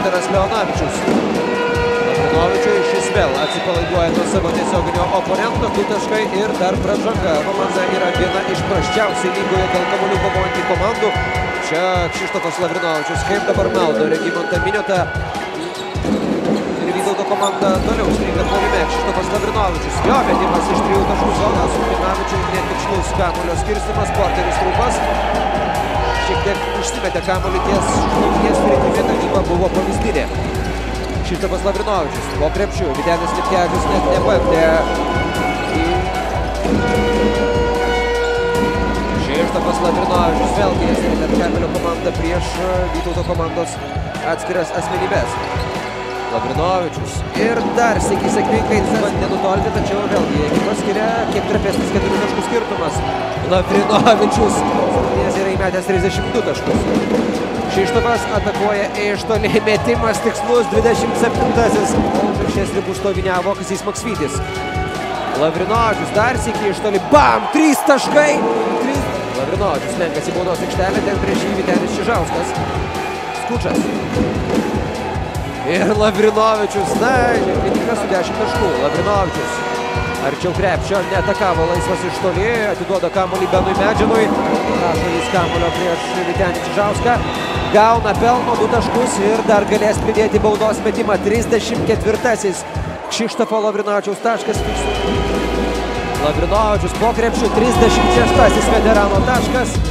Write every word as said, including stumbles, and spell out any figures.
Gintaras Leonavičius. Lavrinovičiui šis vėl atsipalaiduoja nuo savo tiesioginio oponento, du taškai ir dar pražanga. Komanda yra viena iš prasčiausiai lygoje dėl kamuolių kovojantį komandų. Čia Kšištofas Lavrinovičius, kaip dabar maldo Regimantą Miniotą. Ir Vytauto komanda toliau stringa puolime. Kšištofas Lavrinovičius. Jo metimas iš trijų taškų zonos. Lavrinovičiui netikslus kamuolio skirstymas. Porteris Rūpas šiek tiek užsimetė kamuolį ties šlaunies, priėmė tarnyba buvo pavyzdinė. Kšištofas Lavrinovičius po krepšiu. Vytenis Lipkevičius net nebandė. Kšištofas Lavrinovičius vėlgi net kamelio komanda prieš Vytauto komandos atskiras asmenybės. Lavrinovičius ir dar sėkiai sėkmingai bandė nutolti, tačiau vėlgi ekipas skiria kiek trapesnis keturių taškų skirtumas. Lavrinovičius yra įmetęs trisdešimt du taškus. Kšištofas atakuoja iš toli, metimas tikslus dvidešimt septintasis. Už šias ribų stoviniavo Kazys Maksvytis. Lavrinovičius dar sėkiai iš toli, bam, trys taškai. Trys... Lavrinovičius lenkas į baudos aikštelę, ten prieš jį Vytenis Čižauskas. Skučas. Ir Lavrinovičius, na, Lietuvas su dešimt taškų. Lavrinovičius arčiau krepšio, neatakavo, laisvas iš toli, atiduoda kamuolį Benui Medžinui. Prašo jis kamuolio prieš Vytenį Čižauską. Gauna pelno du taškus ir dar galės pridėti baudos metimą. trisdešimt ketvirtasis Kšištofo Lavrinovičiaus taškas. Lavrinovičius po krepšiu, trisdešimt šeštasis veterano taškas.